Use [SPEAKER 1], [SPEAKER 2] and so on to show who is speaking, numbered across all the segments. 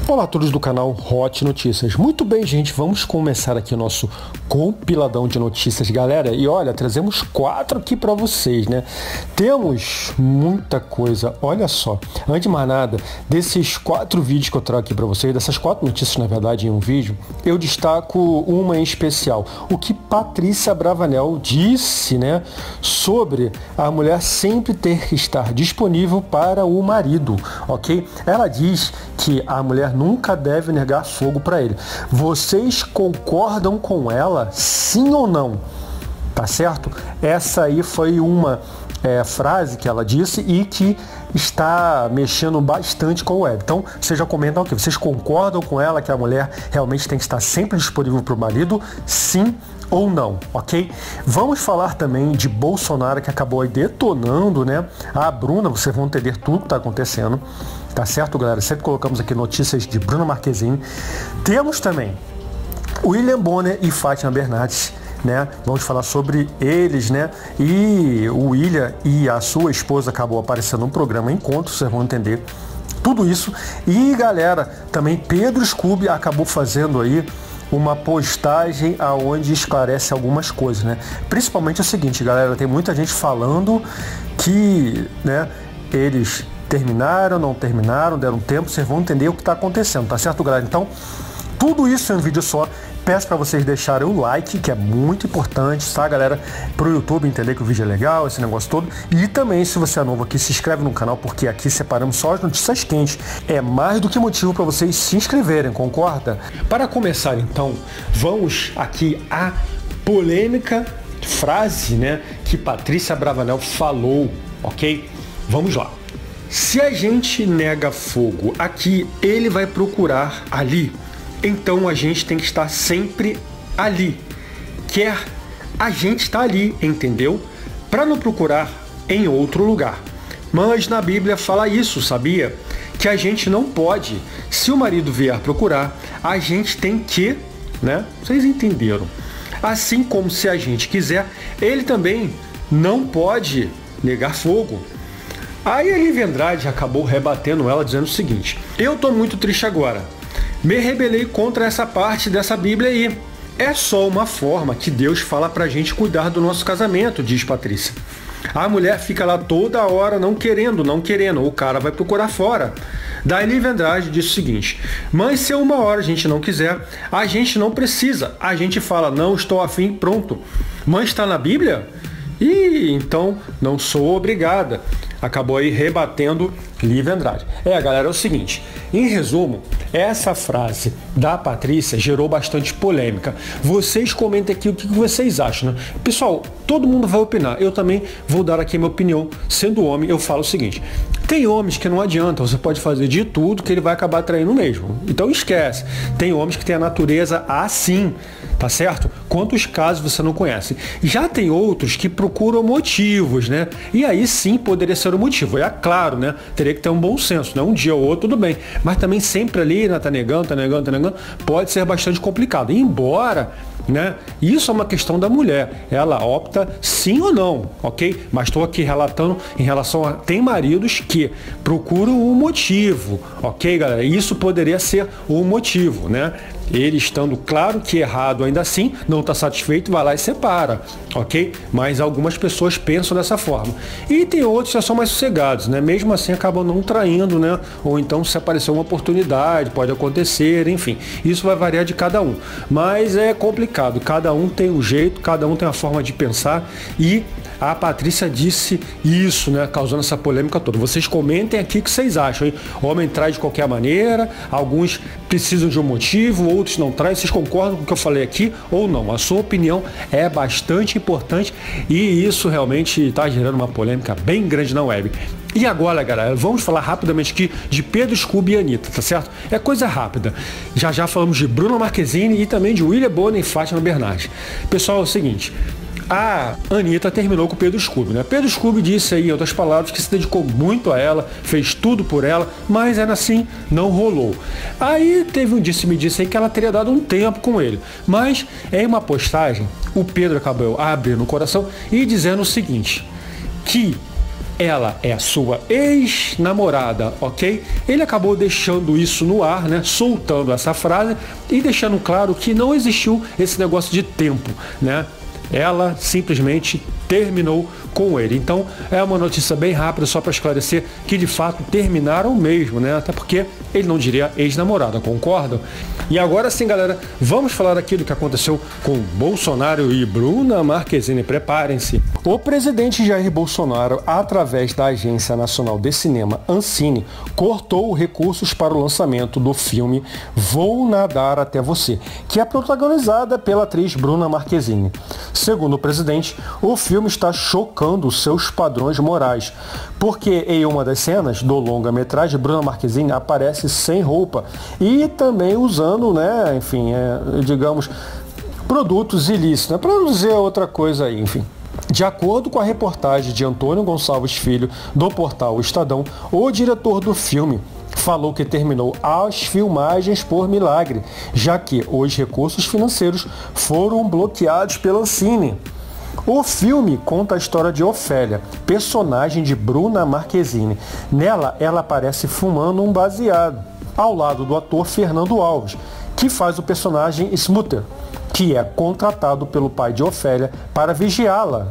[SPEAKER 1] Olá a todos do canal Hot Notícias. Muito bem, gente, vamos começar aqui o nosso compiladão de notícias, galera. E olha, trazemos 4 aqui para vocês, né? Temos muita coisa, olha só. Antes de mais nada, desses 4 vídeos que eu trago aqui para vocês, dessas 4 notícias, na verdade, em um vídeo, eu destaco uma em especial. O que Patrícia Bravanel disse, né, sobre a mulher sempre ter que estar disponível para o marido, ok? Ela diz que a mulher nunca deve negar fogo para ele. Vocês concordam com ela, sim ou não? Tá certo? Essa aí foi uma frase que ela disse e que está mexendo bastante com o web. Então, vocês já comentam aqui. Vocês concordam com ela que a mulher realmente tem que estar sempre disponível para o marido, sim ou não, ok? Vamos falar também de Bolsonaro, que acabou aí detonando, né? A Bruna, vocês vão entender tudo que está acontecendo. Tá certo, galera? Sempre colocamos aqui notícias de Bruna Marquezine. Temos também William Bonner e Fátima Bernardes, né? Vamos falar sobre eles, né? E o William e a sua esposa acabou aparecendo num programa Encontro, vocês vão entender tudo isso. E, galera, também Pedro Scooby acabou fazendo aí uma postagem aonde esclarece algumas coisas, né? Principalmente o seguinte, galera, tem muita gente falando que, né, eles terminaram, não terminaram, deram tempo, vocês vão entender o que está acontecendo, tá certo, galera? Então, tudo isso em um vídeo só. Peço para vocês deixarem o like, que é muito importante, tá, galera? Para o YouTube entender que o vídeo é legal, esse negócio todo. E também, se você é novo aqui, se inscreve no canal, porque aqui separamos só as notícias quentes. É mais do que motivo para vocês se inscreverem, concorda? Para começar, então, vamos aqui à polêmica frase, né, que Patrícia Bravanel falou, ok? Vamos lá. Se a gente nega fogo aqui, ele vai procurar ali. Então a gente tem que estar sempre ali. Quer a gente está ali, entendeu? Para não procurar em outro lugar. Mas na Bíblia fala isso, sabia? Que a gente não pode. Se o marido vier procurar, a gente tem que, né? Vocês entenderam? Assim como se a gente quiser, ele também não pode negar fogo. Aí a Lívia Andrade acabou rebatendo ela, dizendo o seguinte: eu tô muito triste agora. Me rebelei contra essa parte dessa Bíblia aí. É só uma forma que Deus fala pra gente cuidar do nosso casamento, diz Patrícia. A mulher fica lá toda hora não querendo, o cara vai procurar fora. Daí Lívia Andrade disse o seguinte: mas se uma hora a gente não quiser, a gente não precisa. A gente fala, não estou afim, pronto. Mas está na Bíblia? E então não sou obrigada. Acabou aí rebatendo Lívia Andrade. Galera, é o seguinte, em resumo, essa frase da Patrícia gerou bastante polêmica. Vocês comentem aqui o que vocês acham, né? Pessoal, todo mundo vai opinar. Eu também vou dar aqui a minha opinião. Sendo homem, eu falo o seguinte: tem homens que não adianta, você pode fazer de tudo que ele vai acabar traindo mesmo. Então esquece. Tem homens que têm a natureza assim, tá certo? Quantos casos você não conhece? Já tem outros que procuram motivos, né? E aí sim poderia ser o motivo. É claro, né? Teria que ter um bom senso, né? Um dia ou outro, tudo bem. Mas também sempre ali, né? Tá negando, pode ser bastante complicado. Embora, né, isso é uma questão da mulher. Ela opta sim ou não, ok? Mas estou aqui relatando em relação a... Tem maridos que procuram um motivo, ok, galera? Isso poderia ser um motivo, né? Ele estando claro que errado ainda assim, não está satisfeito, vai lá e separa, ok? Mas algumas pessoas pensam dessa forma. E tem outros que são mais sossegados, né? Mesmo assim acabam não traindo, né? Ou então se aparecer uma oportunidade, pode acontecer, enfim. Isso vai variar de cada um. Mas é complicado, cada um tem um jeito, cada um tem uma forma de pensar e a Patrícia disse isso, né? Causando essa polêmica toda. Vocês comentem aqui o que vocês acham, hein? Homem trai de qualquer maneira, alguns precisam de um motivo, outros não traem. Vocês concordam com o que eu falei aqui ou não? A sua opinião é bastante importante e isso realmente está gerando uma polêmica bem grande na web. E agora, galera, vamos falar rapidamente aqui de Pedro Scooby e Anitta, tá certo? É coisa rápida. Já falamos de Bruna Marquezine e também de William Bonner e Fátima Bernardes. Pessoal, é o seguinte: a Anitta terminou com o Pedro Scooby, né? Pedro Scooby disse aí, em outras palavras, que se dedicou muito a ela, fez tudo por ela, mas ainda assim não rolou. Aí teve um disse-me-disse aí que ela teria dado um tempo com ele. Mas em uma postagem, o Pedro acabou abrindo o coração e dizendo o seguinte, que ela é a sua ex-namorada, ok? Ele acabou deixando isso no ar, né? Soltando essa frase e deixando claro que não existiu esse negócio de tempo, né? Ela simplesmente terminou com ele. Então é uma notícia bem rápida, só para esclarecer que de fato terminaram mesmo, né? Até porque ele não diria ex-namorada, concordam? E agora sim, galera, vamos falar aqui do que aconteceu com Bolsonaro e Bruna Marquezine. Preparem-se. O presidente Jair Bolsonaro, através da Agência Nacional de Cinema, Ancine, cortou recursos para o lançamento do filme Vou Nadar Até Você, que é protagonizada pela atriz Bruna Marquezine. Segundo o presidente, o filme está chocando seus padrões morais, porque em uma das cenas do longa-metragem, Bruna Marquezine aparece sem roupa e também usando, né, enfim, digamos, produtos ilícitos, né, para não dizer outra coisa aí, enfim. De acordo com a reportagem de Antônio Gonçalves Filho, do portal Estadão, o diretor do filme falou que terminou as filmagens por milagre, já que os recursos financeiros foram bloqueados pela Ancine. O filme conta a história de Ofélia, personagem de Bruna Marquezine. Nela, ela aparece fumando um baseado, ao lado do ator Fernando Alves, que faz o personagem Smutter, que é contratado pelo pai de Ofélia para vigiá-la.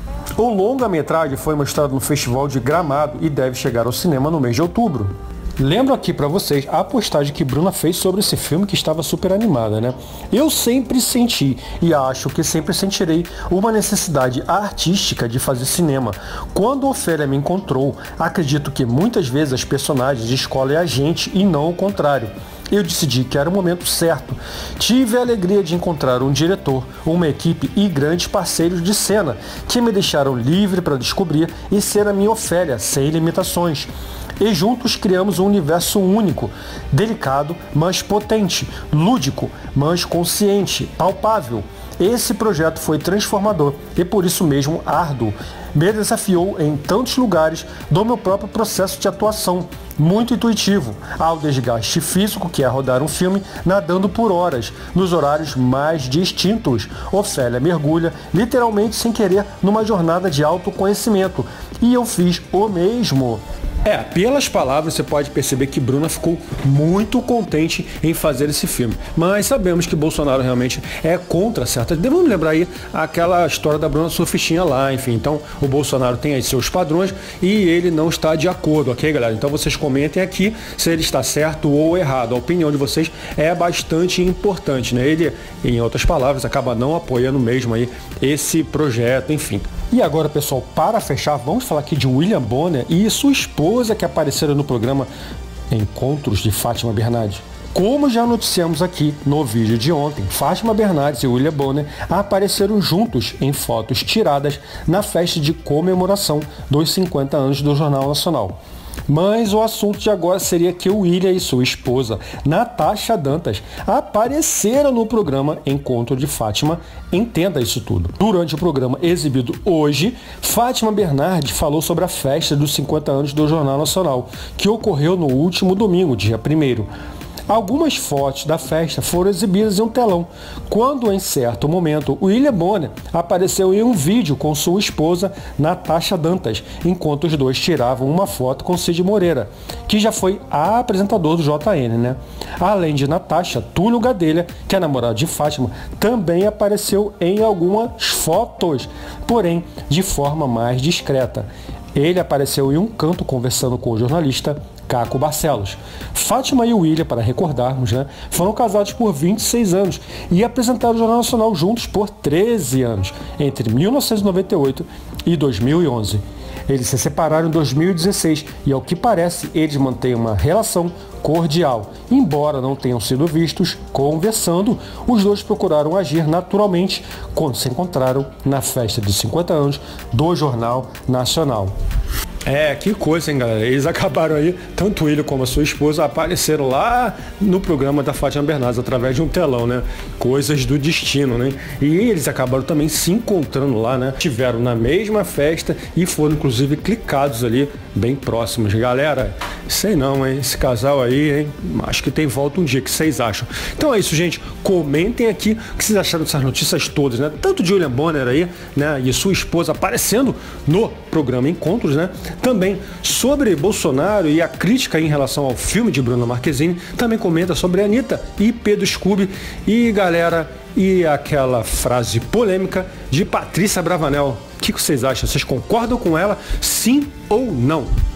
[SPEAKER 1] O longa-metragem foi mostrado no Festival de Gramado e deve chegar ao cinema no mês de outubro. Lembro aqui para vocês a postagem que Bruna fez sobre esse filme, que estava super animada, né? Eu sempre senti, e acho que sempre sentirei, uma necessidade artística de fazer cinema. Quando Ofélia me encontrou, acredito que muitas vezes as personagens escolhem a gente e não o contrário. Eu decidi que era o momento certo. Tive a alegria de encontrar um diretor, uma equipe e grandes parceiros de cena, que me deixaram livre para descobrir e ser a minha Ofélia, sem limitações. E juntos criamos um universo único, delicado, mas potente, lúdico, mas consciente, palpável. Esse projeto foi transformador e por isso mesmo árduo. Me desafiou em tantos lugares do meu próprio processo de atuação, muito intuitivo, ao desgaste físico que é rodar um filme nadando por horas, nos horários mais distintos. Ofélia mergulha, literalmente sem querer, numa jornada de autoconhecimento. E eu fiz o mesmo. Pelas palavras você pode perceber que Bruna ficou muito contente em fazer esse filme. Mas sabemos que Bolsonaro realmente é contra certas... Devemos lembrar aí aquela história da Bruna surfistinha lá, enfim. Então o Bolsonaro tem aí seus padrões e ele não está de acordo, ok, galera? Então vocês comentem aqui se ele está certo ou errado. A opinião de vocês é bastante importante, né? Ele, em outras palavras, acaba não apoiando mesmo aí esse projeto, enfim. E agora, pessoal, para fechar, vamos falar aqui de William Bonner e sua esposa que apareceram no programa Encontros de Fátima Bernardes. Como já noticiamos aqui no vídeo de ontem, Fátima Bernardes e William Bonner apareceram juntos em fotos tiradas na festa de comemoração dos 50 anos do Jornal Nacional. Mas o assunto de agora seria que o William e sua esposa, Natasha Dantas, apareceram no programa Encontro de Fátima. Entenda isso tudo. Durante o programa exibido hoje, Fátima Bernardes falou sobre a festa dos 50 anos do Jornal Nacional, que ocorreu no último domingo, dia 1º. Algumas fotos da festa foram exibidas em um telão, quando em certo momento William Bonner apareceu em um vídeo com sua esposa Natasha Dantas, enquanto os dois tiravam uma foto com Cid Moreira, que já foi apresentador do JN, né? Além de Natasha, Túlio Gadelha, que é namorado de Fátima, também apareceu em algumas fotos, porém de forma mais discreta. Ele apareceu em um canto conversando com o jornalista Caco Barcelos. Fátima e William, para recordarmos, né, foram casados por 26 anos e apresentaram o Jornal Nacional juntos por 13 anos, entre 1998 e 2011. Eles se separaram em 2016 e, ao que parece, eles mantêm uma relação cordial. Embora não tenham sido vistos conversando, os dois procuraram agir naturalmente quando se encontraram na festa de 50 anos do Jornal Nacional. Que coisa, hein, galera? Eles acabaram aí, tanto ele como a sua esposa apareceram lá no programa da Fátima Bernardes através de um telão, né? Coisas do destino, né? E eles acabaram também se encontrando lá, né? Tiveram na mesma festa e foram inclusive ficados ali bem próximos. Galera, sei não, hein? Esse casal aí, hein? Acho que tem volta um dia. O que vocês acham? Então é isso, gente. Comentem aqui o que vocês acharam dessas notícias todas, né? Tanto de William Bonner aí, né? E sua esposa aparecendo no programa Encontros, né? Também sobre Bolsonaro e a crítica em relação ao filme de Bruna Marquezine. Também comenta sobre a Anitta e Pedro Scooby. E, galera, e aquela frase polêmica de Patrícia Bravanel. O que vocês acham? Vocês concordam com ela? Sim ou não?